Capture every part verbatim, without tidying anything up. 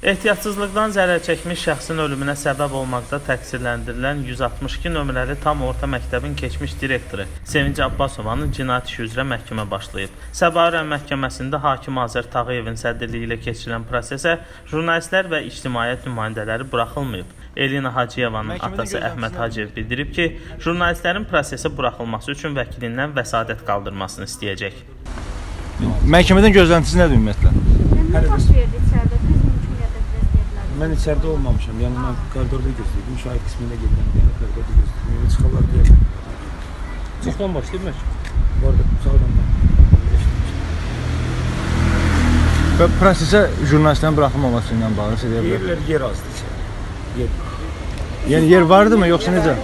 Ehtiyatsızlıqdan zərər çəkmiş şəxsin ölümünə səbəb olmaqda təqsirləndirilən yüz altmış iki nömrəli tam orta məktəbin keçmiş direktoru Sevinc Abbasovanın cinayət işi üzrə məhkəmə başlayıb. Səbahi rayon məhkəməsində hakim Azər Tağıyevin sədrliyi ilə keçirilən prosesə jurnalistlər və ictimaiyyət nümayəndələri buraxılmayıb. Elina Hacıyevanın atası Əhməd Hacıyev bildirib ki, jurnalistlərin prosesə buraxılması üçün vəkilindən vəsadət qaldırmasını istəyəcək. Məhkəmədən gözləntisi nədir ümumiyyətlə? Nə baş verdi içəridə? Biz mümkün qədər gözləyirlər. Mən içəridə olmamışam, yəni mən koridorda gözləyirdim, şahid qismində gedirəm, yəni koridorda gözləyirdim, yəni çıxarlar deyəm. Çıxdan başlayıb məhkəmə? Bu arada sağdan da. Və prosesə jurnalistlərin buraxılmaması ilə bağlı sizə deyirlər? Yerlər yer azdır içəridə. Yer. Yəni yer vardı mı, yoxsa necə?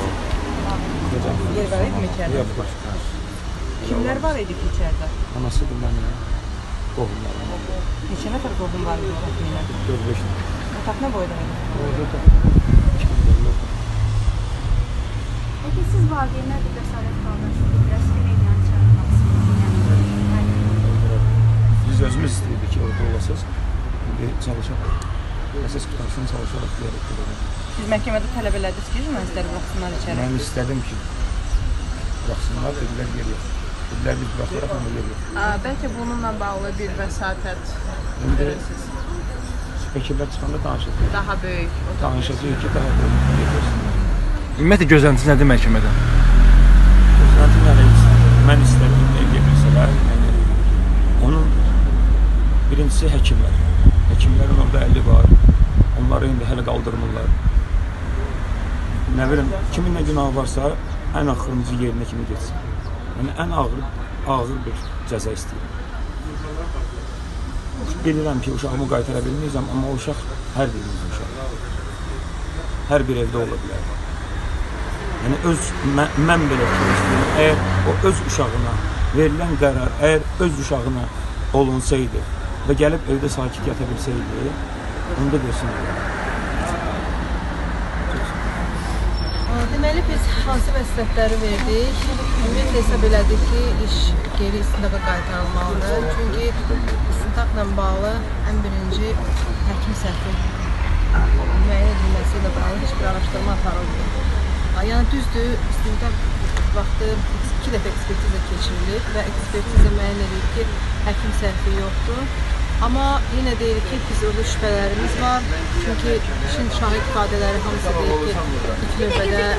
Yer var idi mi içəridə? Yox, var. Kimlər var idi ki içəridə? Anasıdır mənim, qohumlarım. Neçə nəfər qohum var idi təxminən? dörd beş nəfər. Otaq nə boyda idi? Peki siz valideynlərdə vəsarət qaldırırsınız, rəsmi medianı çağırmaq Biz özümüz istəyirdik ki, orada olasınız. İndi çalışaq. Əsas qutarsın, çalışaraq deyərək gedək. Siz məhkəmədə tələb elədiniz ki, jurnalistləri buraxsınlar içəri? Mən istədim ki, buraxsınlar, dedilər yer yox. Dedilər biz buraxaraq, amma yer yox. Bəlkə bununla bağlı bir vəsatət verirsiniz? Vəkillər çıxanda danışacaq. Daha böyük. Danışacaq ki, daha böyük yer versinlər. Ümumiyyətlə gözləntisi nədir məhkəmədən? Gözləntim yəni, mən istədim ki, getirsələr. Onun birincisi həkimlər. Həkimlərin orada əli var. Onları indi hələ qaldırmırlar. Nə bilim, kimin nə günahı varsa, ən axırıncı yerinə kimi geçsin. Yəni, ən ağır, ağır bir cəza istəyirəm. Bilirəm ki, uşağımı qaytara bilməyəcəm, amma o uşaq hər birimizin uşağı. Hər bir evdə ola bilər. Yəni, öz, mən, mən belə istəyirəm, əgər o öz uşağına verilən qərar, əgər öz uşağına olunsaydı və gəlib evdə sakit yata bilsəydi, onu da versin. Deməli, biz hansı məsləhətləri verdik? Ümumiyyətlə hesab elədik ki, iş geri istintaqa qaytarılmalıdır. Çünki istintaqla bağlı ən birinci həkim səhvi müəyyən edilməsi ilə bağlı heç bir araşdırma aparılmıyor. Yəni, düzdür, istintaq vaxtı iki dəfə ekspertiza keçirilir və ekspertiza müəyyən edir ki, həkim səhvi yoxdur. Amma yenə deyirik ki, biz orada şübhələrimiz var. Çünki işin şahid ifadələri hamısı deyir ki, ilk növbədə,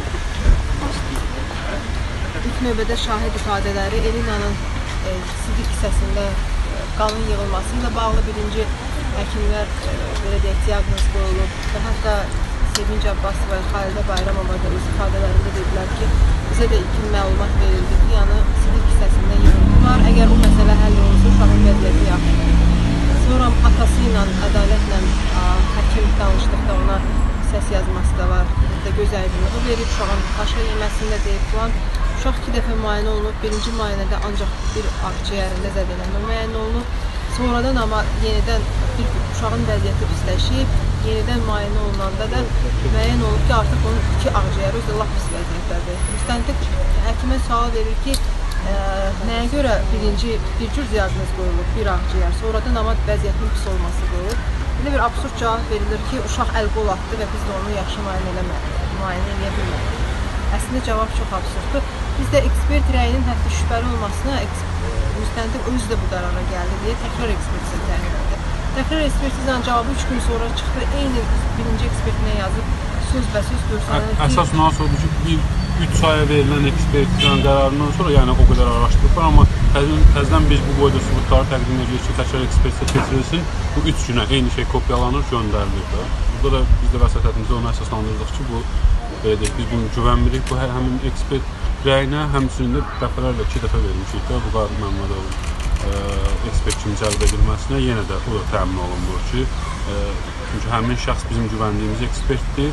ilk növbədə şahid ifadələri Elina'nın e, sidik hissəsində qanın yığılması ilə bağlı birinci həkimlər e, belə deyək, diaqnoz qoyulub və hətta Sevinc Abbasova və Xalidə Bayramova da öz ifadələrində dedilər ki, bizə də ilkin məlumat verildi ki, yəni sidik hissəsində yığılma var. Əgər o məsələ həll olunsa, uşağın vəziyyəti yaxşıdır. Sonra atası ilə, ədalətlə həkim danışdıqda ona səs yazması da var, da göz aydınlığı verib, uşağın aşağı yeməsində deyib falan. Uşaq iki dəfə müayinə olunub, birinci müayinədə ancaq bir akciğərində zədələnmə müayinə olunub. Sonradan amma yenidən bir uşağın vəziyyəti pisləşib, yenidən müayinə olunanda da müəyyən olub ki, artıq onun iki akciğəri özü lap pis vəziyyətdədir. Müstəntiq həkimə sual verir ki, Ə, nəyə görə birinci bir cür diaqnoz qoyulub, bir akciğər, sonradan amma vəziyyətin pis olması qoyulub. Belə bir absurd cavab verilir ki, uşaq əl-qol atdı və biz də onu yaxşı müayinə eləmədik, müayinə eləyə bilmədik. Əslində cavab çox absurddur. Biz də ekspert rəyinin hətta şübhəli olmasına müstəntiq özü də bu qərara gəldi deyə təkrar ekspertiza təyin etdi. Təkrar ekspertizanın cavabı üç gün sonra çıxdı, eyni birinci ekspertinə yazıb söz və söz görsənir ki... Əsas nasıl oldu ki, bir üç aya verilən ekspertizanın qərarından sonra, yəni o qədər araşdırıb var, amma təzdən biz bu boyda sübutları təqdim edirik ki, təkrar ekspertiza keçirilsin, bu üç günə eyni şey kopyalanır, göndərilir də. Burada da biz də vəsatətimizdə onu əsaslandırdıq ki, bu, deyək, biz bunu güvənmirik, bu həmin ekspert rəyinə, həmçinin də dəfələrlə iki dəfə vermişik də, bu Qadi Məmmədovun ekspert kimi cəlb edilməsinə yenə də o da təmin olunmur ki, çünki həmin şəxs bizim güvəndiyimiz ekspertdir,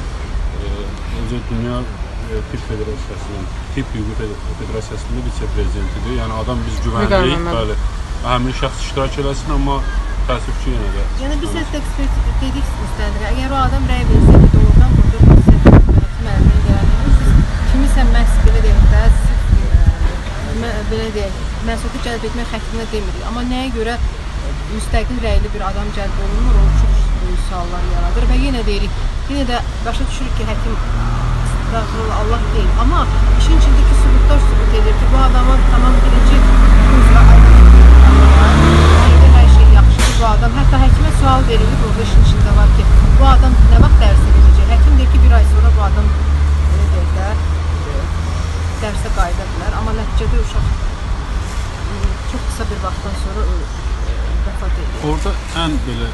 Özə Dünya Tibb Federasiyasının, Tibb Hüquqi Federasiyasının vitse-prezidentidir. Yəni adam biz güvəndirik, bəli, həmin şəxs iştirak eləsin, amma təəssüf ki, yenə də. Yəni biz hətta ekspert dedik müstəndiqə, əgər o adam rəy versəydi doğrudan burada konservativ həkim əlindən gəlmir, kimisə məhz belə deyək də, belə deyək, məsuliyyəti cəlb etmək xəttinə demirik. Amma nəyə görə müstəqil rəyli bir adam cəlb olunmur, o çox böyük suallar yaradır və yenə deyirik, yenə də başa düşürük ki, həkim Allah deyil, amma işin içindəki sübutlar sübut edir ki, bu adamın tamam birinci üzrə aydın hər şey yaxşıdır, bu adam, hətta həkimə sual verilir, orada işin içində var ki, bu adam nə vaxt dərsə gedəcək, həkim deyir ki, bir ay sonra bu adam belə deyək də, dərsə qayıda bilər, amma nəticədə uşaq çox qısa bir vaxtdan sonra vəfat edir. Orada ən belə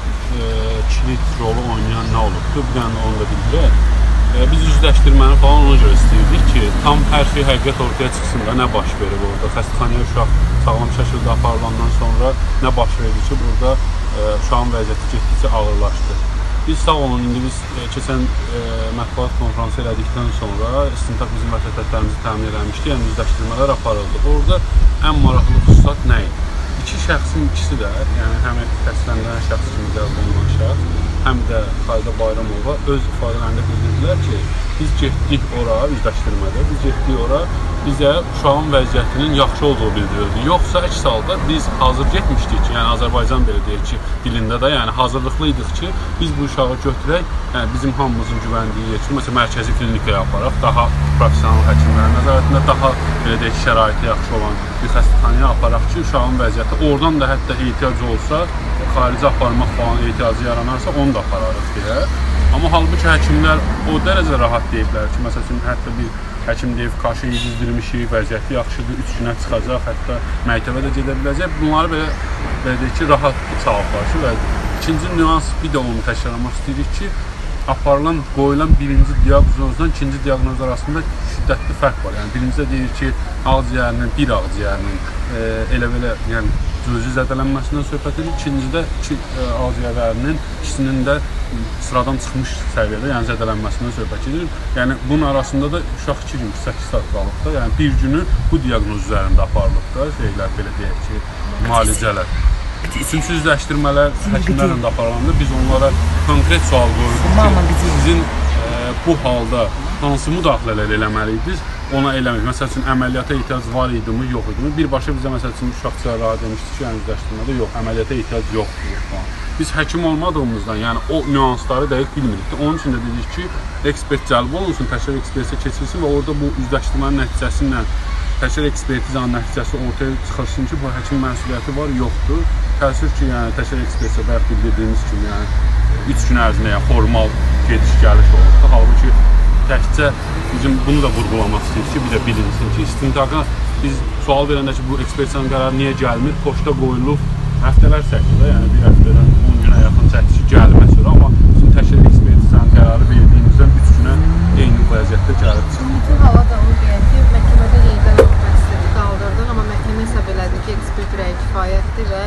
kilit rolu oynayan nə olubdur? Bir dənə onu da bildirək. Biz üzləşdirməni falan ona görə istəyirdik ki, tam hər şey həqiqət ortaya çıxsın da nə baş verir orada. Xəstəxanaya uşaq sağlam şəkildə aparılandan sonra nə baş verir ki, burada uşağın vəziyyəti getdikcə ağırlaşdı. Biz sağ olun, indi biz keçən mətbuat konfransı elədikdən sonra istintaq bizim vəsatətlərimizi təmin eləmişdi, yəni üzləşdirmələr aparıldı. Orada ən maraqlı xüsusat nə idi? İki şəxsin ikisi də, yəni həm təsdiqlənən şəxs kimi cəlb olunan şəxs, həm də Xalidə Bayramova öz ifadələrində bildirdilər ki, biz getdik ora üzləşdirmədə, biz getdik ora bizə uşağın vəziyyətinin yaxşı olduğu bildirildi. Yoxsa əks halda biz hazır getmişdik ki, yəni Azərbaycan belə deyək ki, dilində də, yəni hazırlıqlıydıq ki, biz bu uşağı götürək, yəni bizim hamımızın güvəndiyi yer ki, məsələn, mərkəzi klinikaya aparaq, daha professional həkimlərin nəzarətində, daha belə deyək ki, şəraiti yaxşı olan bir xəstəxanaya aparaq ki, uşağın vəziyyəti oradan da hətta ehtiyac olsa, xarici aparmaq falan ehtiyacı yaranarsa, onu da apararıq deyə. Amma halbuki həkimlər o dərəcə rahat deyiblər ki, məsələn, hətta bir həkim deyib, kaşı yedizdirmişik, vəziyyəti yaxşıdır, üç günə çıxacaq, hətta məktəbə də gedə biləcək. Bunları belə, belə deyək ki, rahat sağlıqlar ki, və ikinci nüans bir də onu təkrarlamaq istəyirik ki, aparılan, qoyulan birinci diaqnozdan ikinci diaqnoz arasında şiddətli fərq var. Yəni, birincide deyir ki, ağciyərinin, bir ağciyərinin e, elə belə, yəni, gözü zədələnməsindən söhbət edir. İkincidə iki ağciyərlərinin ikisinin də sıradan çıxmış səviyyədə, yəni zədələnməsindən söhbət edir. Yəni bunun arasında da uşaq iki gün, səkkiz saat qalıbda. Yəni bir günü bu diaqnoz üzərində aparılıbda, şeylər belə deyək ki, müalicələr. Üçüncü üzləşdirmələr həkimlərlə də aparılanda biz onlara konkret sual qoyuruq ki, sizin e, bu halda hansı müdaxilələr eləməliydiniz, ona eləmək. Məsəl üçün, əməliyyata ehtiyac var idi mi, yox idi mi? Birbaşa bizə, məsəl üçün, uşaq cərrahı demişdik ki, yəni üzləşdirmədə yox, əməliyyata ehtiyac yoxdur. Biz həkim olmadığımızdan, yəni o nüansları dəqiq bilmirik. Onun üçün də dedik ki, ekspert cəlb olunsun, təkrar ekspertiza keçirilsin və orada bu üzləşdirmənin nəticəsi ilə təkrar ekspertizanın nəticəsi ortaya çıxılsın ki, bu həkim məsuliyyəti var, yoxdur. Təəssüf ki, yəni təkrar ekspertiza bayaq bildirdiyimiz kimi, yəni üç gün ərzində yəni formal gediş-gəliş olubdur. Halbuki təkcə bizim bunu da vurğulamaq istəyirik ki, bir də bilinsin ki, istintaqa biz sual verəndə ki, bu ekspertizanın qərarı niyə gəlmir, poçta qoyulub həftələr çəkdir, yəni bir həftədən on günə yaxın çəkdir ki, gəlməz sonra, amma bizim təkrar ekspertizanın qərarı verdiyimizdən üç günə eyni vəziyyətdə gəlib çıxır. Bütün hala da onu deyək ki, məhkəmədə yenidən məqsədi qaldırdıq, amma məhkəmə hesab elədi ki, ekspert rəyi kifayətdir və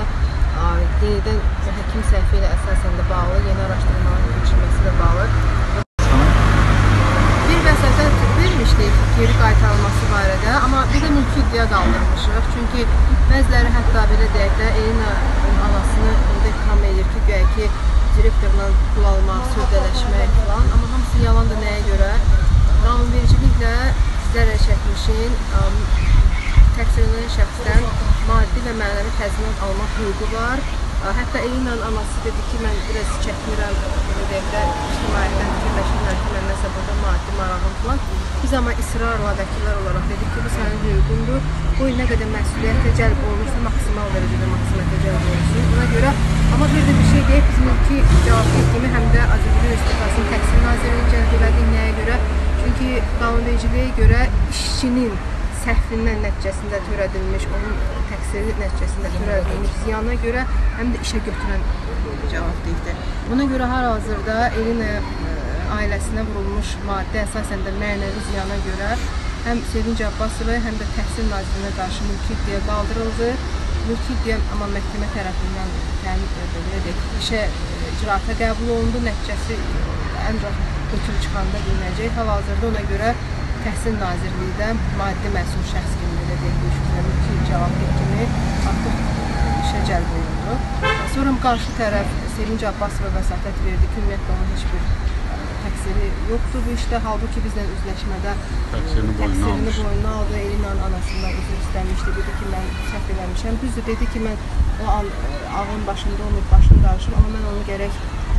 yenidən həkim səhvi ilə əsasən də bağlı, yeni araşdırmaların keçirilməsi də bağlı. Bir vəsatət vermişdik geri qaytarılması barədə, amma bir də mülki iddia qaldırmışıq. Çünki bəziləri hətta belə deyək də, Elinanın anasını orada ittiham edir ki, güya ki, direktorla pul almaq, sövdələşmək falan. Amma hamısı yalan da nəyə görə? Qanunvericiliklə zərər çəkmişin təqsir edilən şəxsdən maddi və mənəvi təzminat almaq hüququ var. Hətta Elinanın anası dedi ki, mən biraz çəkmirəm, belə deyək də, ictimaiyyətdən fikirləşirlər ki, mən nəsə burada maddi marağım falan. Biz amma israrla vəkillər olaraq dedik ki, bu sənin hüququndur. Bu nə qədər məsuliyyətə cəlb olunursa, maksimal dərəcədə maksimiyyətə cəlb olunsun. Buna görə, amma bir də bir şey deyək, bizim ilki cavabdeh kimi həm də Azərbaycan Respublikasının Təqsir Nazirliyini cəlb elədik. Nəyə görə? Çünki qanunvericiliyə görə işçinin səhvindən nəticəsində törədilmiş, onun təqsiri nəticəsində törədilmiş ziyana görə həm də işə götürən cavabdehdir. Buna görə hal-hazırda Elina ailəsinə vurulmuş maddi, əsasən də mənəvi ziyana görə həm Sevinc Abbasova, həm də Təhsil Nazirinə qarşı mülki iddia qaldırıldı. Mülki iddia amma məhkəmə tərəfindən işə icraata qəbul olundu, nəticəsi ancaq götürü çıxanda bilinəcək. Hal-hazırda ona görə Təhsil Nazirliyi də maddi məsul şəxs kimi belə deyək, mülki cavabdeh kimi artıq işə cəlb olundu. Sonra qarşı tərəf Sevinc Abbasova vəsatət verdi ki, ümumiyyətlə onun heç bir təqsiri yoxdur bu işdə. Halbuki bizlə üzləşmədə təqsirini boynuna aldı. Elinanın anasından üzr istəmişdi. Dedi ki, mən səhv eləmişəm. Düzdür, dedi ki, mən o an ağın başında olmayıb, başını qarışım, amma mən onu gərək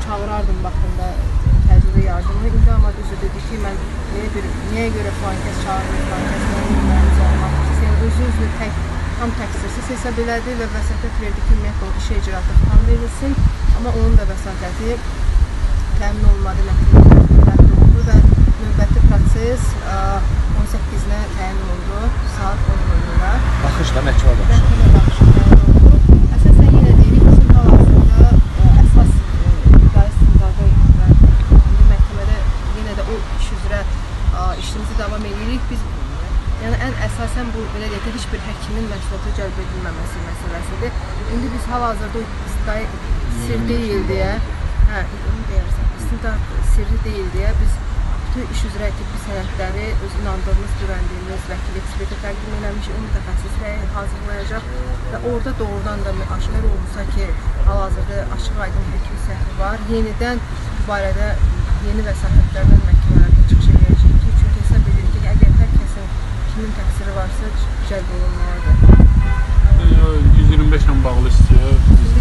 çağırardım vaxtında təcrübə yardımını. İndi amma düzü dedi ki, mən niyə, bir, niyə görə falan kəs çağırmır, falan kəs mənim olmaq yəni özü-özünü tək, tam təqsirsiz hesab elədi və vəsatət verdi ki, ümumiyyətlə o işə icraata xitam verilsin. Amma onun da vəsatəti təmin olunmadı, məhkəmədə oldu və növbəti proses on səkkizə təyin olundu, saat on nömrədə. Baxış da məhkəmə baxışı. Məhkəmə baxışı təyin olundu. Əsasən yenə deyirik, bizim hal-hazırda əsas iqtisadi istintaqı və məhkəmədə yenə də o iş üzrə işimizi davam edirik. Biz yəni ən əsasən bu belə deyək ki, heç bir həkimin məsuliyyətə cəlb edilməməsi məsələsidir. İndi biz hal-hazırda o istintaq sir deyil deyə, hə, onu deyərsən, istintaq sirri deyil deyə biz bütün iş üzrə tibbi sənədləri öz inandığımız, güvəndiyimiz vəkil ekspertə təqdim eləmişik, o mütəxəssis rəy hazırlayacaq və orada doğrudan da aşkar olursa ki, hal-hazırda açıq aydın hökm səhvi var. Yenidən bu barədə yeni vəsatətlərdən məhkəmələrdə çıxış edəcək ki, çünki hesab edirik ki, əgər hər kəsin kimin təqsiri varsa cəlb olunmalıdır. yüz iyirmi beş ilə bağlı istəyir.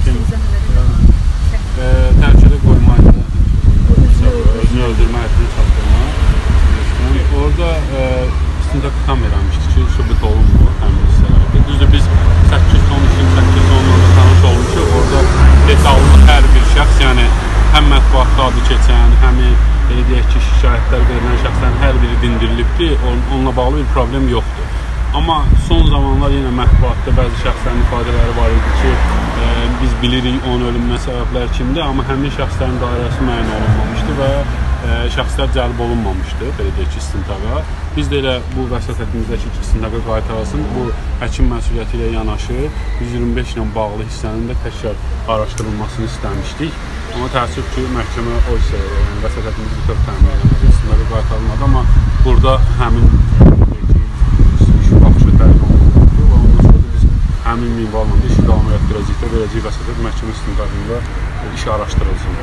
Tərkədə qoymaydı. Özünü öldürmə həddini çatdırma. Orada istintaq xitam eləmişdi ki, sübut olunmur həmin hissələrdə. Düzdür, biz səkkiz ton, iyirmi səkkiz tonla tanış olmuşuq. Orada detallı hər bir şəxs, yəni həm mətbuatda adı keçən, həm elə deyək ki, şikayətlər verilən şəxslərin hər biri dindirilibdir. Onunla bağlı bir problem yoxdur. Amma son zamanlar yenə mətbuatda bəzi şəxslərin ifadələri var idi ki, e, biz bilirik onun ölümünə səbəblər kimdir, amma həmin şəxslərin dairəsi müəyyən olunmamışdı və e, şəxslər cəlb olunmamışdı, belə deyək ki, istintaqa. Biz də elə bu vəsatətimizdəki istintaqa qaytarılsın, bu həkim məsuliyyəti ilə yanaşı yüz iyirmi beş ilə bağlı hissənin də təkrar araşdırılmasını istəmişdik. Amma təəssüf ki, məhkəmə o hissəyə, yəni vəsatətimizi bütöv təmin eləmədi, istintaqa qaytarılmadı, amma burada həmin həmin minvalla da işi davam etdirəcəkdə verəcək vəsatət məhkəmə istintaqında iş araşdırılsın.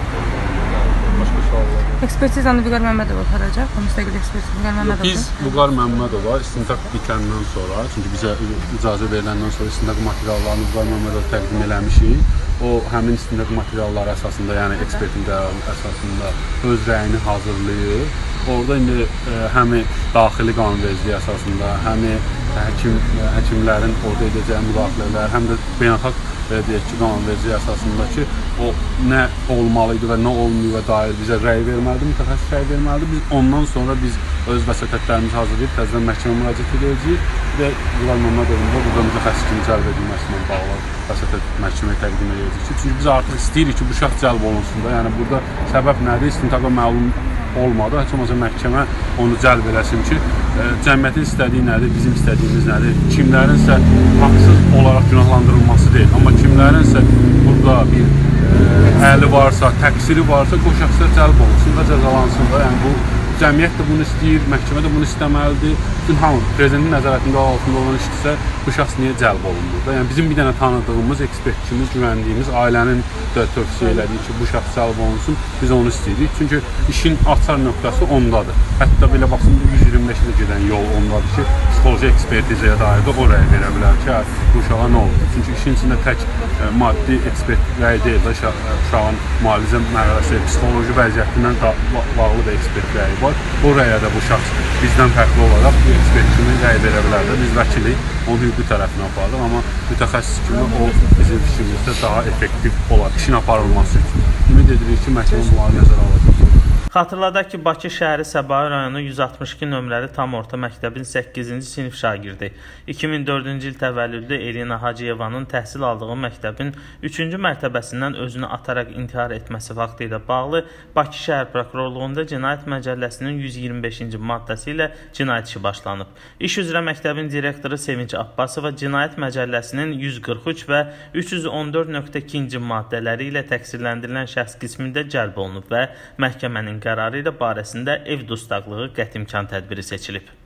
Başqa suallar? Ekspertizanı Vüqar Məmmədov aparacaq, müstəqil ekspertiz Vüqar Məmmədov. Biz Vüqar Məmmədova istintaq bitəndən sonra, çünki bizə icazə veriləndən sonra istintaq materiallarını Vüqar Məmmədova təqdim eləmişik. O həmin istintaq materialları əsasında, yəni ekspertin qərarı əsasında öz rəyini hazırlayır. Orada indi həmi daxili qanunvericiliyi əsasında, həmi həkim, həkimlərin orada edəcəyi müdaxilələr, həm də beynəlxalq deyək ki, qanunvericiliyi əsasında ki, o nə olmalıydı və nə olmuyor dair bizə rəy verməlidir, mütəxəssis rəy verməlidir. Biz ondan sonra biz öz vəsatətlərimizi hazırlayıb təzədən məhkəmə müraciət edəcəyik və Vüqar Məmmədovun da burada mütəxəssis kimi cəlb edilməsi ilə bağlı vəsatət məhkəməyə təqdim edəcəyik. Çünki biz artıq istəyirik ki, bu şəxs cəlb olunsun da. Yəni burada səbəb nədir? İstintaqa məlum olmadı. Heç olmasa məhkəmə onu cəlb eləsin ki, e, cəmiyyətin istədiyi nədir, bizim istədiyimiz nədir? Kimlərinsə haqsız olaraq günahlandırılması deyil. Amma kimlərinsə burada bir e, əli varsa, təqsiri varsa, o şəxslər cəlb olunsun və cəzalansın da. Yəni bu cəmiyyət də bunu istəyir, məhkəmə də bunu istəməlidir. Bütün hamı prezidentin nəzarətində altında olan işdirsə, bu şəxs niyə cəlb olunur da? Yəni bizim bir dənə tanıdığımız, ekspertçimiz, güvəndiyimiz, ailənin də tövsiyə elədiyi ki, bu şəxs cəlb olunsun, biz onu istəyirik. Çünki işin açar nöqtəsi ondadır. Hətta belə baxsın, yüz iyirmi beşə gedən yol ondadır ki, psixoloji ekspertizaya dair də o rəy verə bilər ki, bu uşağa nə oldu? Çünki işin içində tək e, maddi ekspert rəy deyil də, uşağın müalicə mərhələsi, psixoloji vəziyyətindən bağlı da ekspert rəyi var. O rəyə də bu şəxs bizdən fərqli olaraq bu ekspert kimi rəy verə bilər də. Biz vəkilik, onun hüquqi tərəfinə aparırıq, amma mütəxəssis kimi o bizim fikrimizdə daha effektiv olar işin aparılması üçün. Ümid edirik ki, məhkəmə bunları nəzərə alacaq. Xatırladaq ki, Bakı şəhəri Səbahi rayonu yüz altmış iki nömrəli tam orta məktəbin səkkizinci sinif şagirdi. iki min dördüncü il təvəllüdlü Elina Hacıyevanın təhsil aldığı məktəbin üçüncü mərtəbəsindən özünü ataraq intihar etməsi faktı ilə bağlı Bakı şəhər prokurorluğunda Cinayət Məcəlləsinin yüz iyirmi beşinci maddəsi ilə cinayət işi başlanıb. İş üzrə məktəbin direktoru Sevinç Abbasova Cinayət Məcəlləsinin yüz qırx üç və üç yüz on dörd nöqtə ikinci maddələri ilə təqsirləndirilən şəxs qismində cəlb olunub və məhkəmənin qərarı ilə barəsində ev dustaqlığı qətimkan tədbiri seçilib.